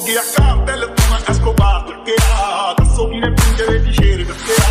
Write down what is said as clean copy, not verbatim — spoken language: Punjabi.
ਗਿਆ ਕਾਤਲ ਤੂੰ ਐਸਕੋਬਾਰ ਚੱਕਿਆ ਦੱਸੋ ਕਿਨੇ ਪਿੰਜਰੇ ਦੀ ਸ਼ੇਰ ਰੱਖਿਆ